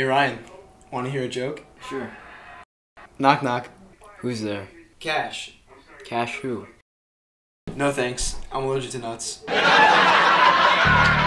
Hey Ryan, want to hear a joke? Sure. Knock knock. Who's there? Cash. Cash who? No thanks, I'm allergic to nuts.